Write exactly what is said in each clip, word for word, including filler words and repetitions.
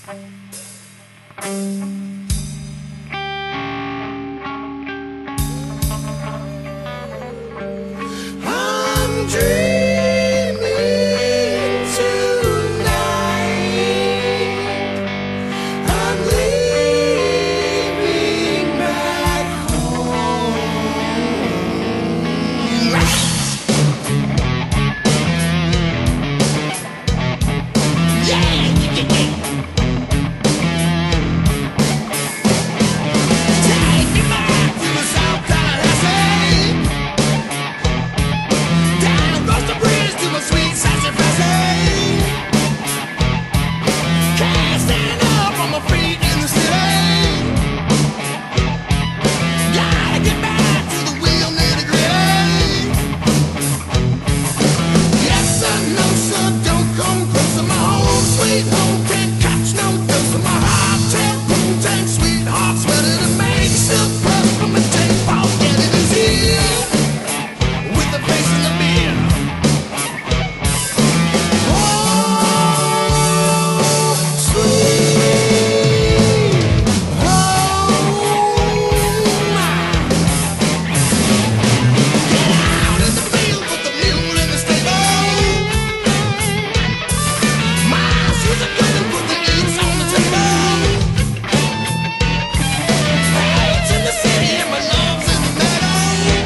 I'm dreaming tonight. I'm leaving back home. Yeah, yeah, yeah, yeah. Take me back to the South Tallahassee. Down across the bridge to my sweet sassafras. Can't stand up on my feet in the city. Gotta get back to the real nitty-gritty. Yes sir, no sir, don't come close to my home sweet home. Can't catch no dose of my hot tail boom tank. Sweetheart's ready to make silk press from a tank. Forget it is here with the face and the beer. Oh, sweet home. Get out in the field, put the mule in the stable. My shoes are good and put the eats on the table. Hate's in the city and my love's in the meadow.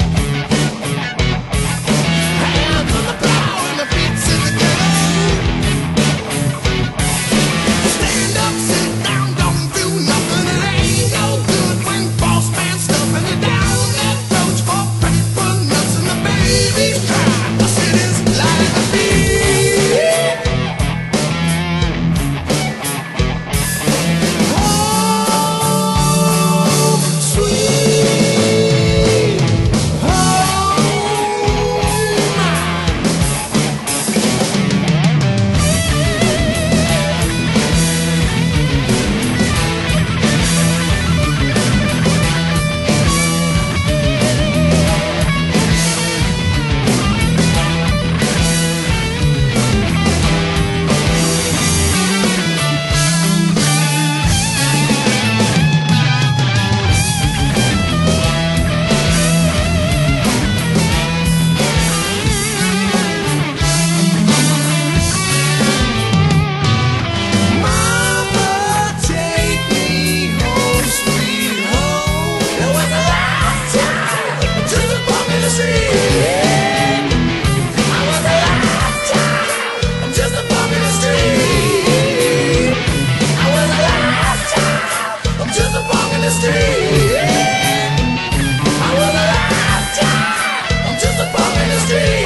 Hands on the plow and my feet's in the ghetto. Stand up, sit down, don't do nothing. It ain't no good when boss man's stuffing it down that roach for paper nuts and the babies cry. The city's like a bee. Oh, sweet Mama, take me home, sweet home. There was a lifetime, just a bump in the street. I was a lifetime, just a bump in the street. I was a lifetime, just a bump in the street. I was a lifetime, just a bump in the street.